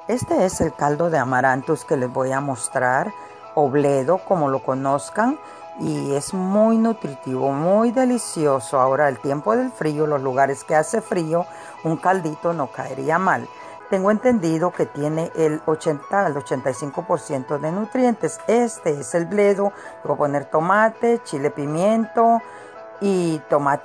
Este es el caldo de amaranthus que les voy a mostrar, o bledo como lo conozcan, y es muy nutritivo, muy delicioso. Ahora, el tiempo del frío, los lugares que hace frío, un caldito no caería mal. Tengo entendido que tiene el 80 al 85% de nutrientes. Este es el bledo. Le voy a poner tomate, chile, pimiento y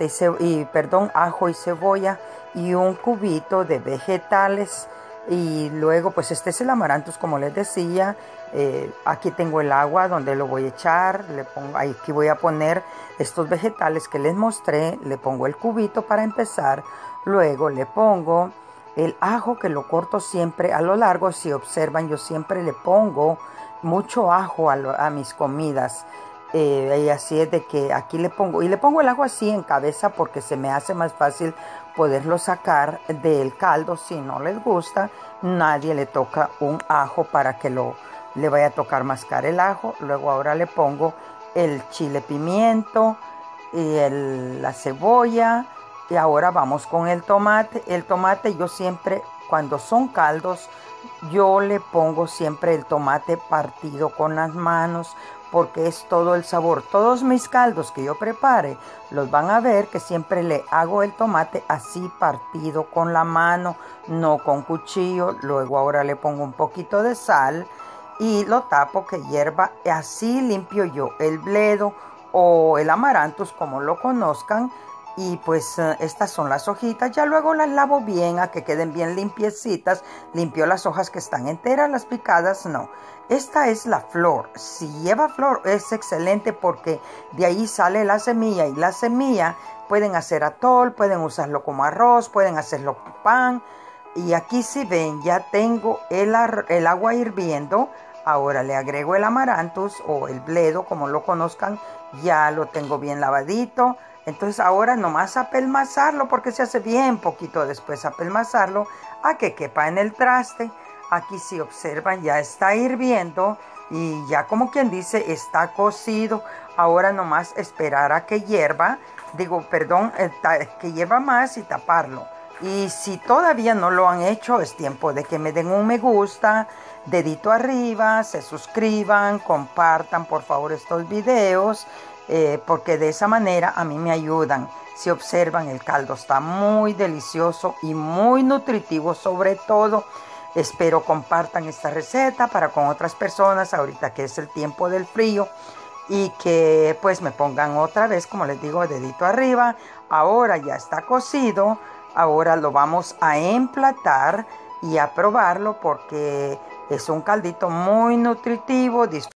ajo y cebolla y un cubito de vegetales. Y luego pues este es el amaranthus, como les decía. Aquí tengo el agua donde lo voy a echar. Aquí voy a poner estos vegetales que les mostré. Le pongo el cubito para empezar. Luego le pongo el ajo, que lo corto siempre a lo largo. Si observan, yo siempre le pongo mucho ajo a mis comidas. Y así es de que aquí le pongo el ajo así en cabeza, porque se me hace más fácil poderlo sacar del caldo. Si no les gusta, nadie le toca un ajo para que le vaya a tocar mascar el ajo. Luego ahora le pongo el chile, pimiento y la cebolla. Y ahora vamos con el tomate. El tomate, yo siempre, cuando son caldos, yo le pongo siempre el tomate partido con las manos, porque es todo el sabor. Todos mis caldos que yo prepare, los van a ver que siempre le hago el tomate así partido con la mano, no con cuchillo. Luego ahora le pongo un poquito de sal y lo tapo que hierva. Así limpio yo el bledo o el amaranthus, como lo conozcan. Y pues estas son las hojitas. Ya luego las lavo bien a que queden bien limpiecitas. Limpio las hojas que están enteras, las picadas no. Esta es la flor. Si lleva flor es excelente, porque de ahí sale la semilla, y la semilla pueden hacer atol, pueden usarlo como arroz, pueden hacerlo pan. Y aquí, si ven, ya tengo el agua hirviendo. Ahora le agrego el amaranthus o el bledo, como lo conozcan. Ya lo tengo bien lavadito. Entonces ahora nomás apelmazarlo, porque se hace bien poquito después apelmazarlo a que quepa en el traste. Aquí, si observan, ya está hirviendo y ya, como quien dice, está cocido. Ahora nomás esperar a que hierva, que hierva más y taparlo. Y si todavía no lo han hecho, es tiempo de que me den un me gusta, dedito arriba, se suscriban, compartan por favor estos videos, porque de esa manera a mí me ayudan. Si observan, el caldo está muy delicioso y muy nutritivo sobre todo. Espero compartan esta receta para con otras personas ahorita que es el tiempo del frío, y que pues me pongan otra vez, como les digo, dedito arriba. Ahora ya está cocido. Ahora lo vamos a emplatar y a probarlo, porque es un caldito muy nutritivo.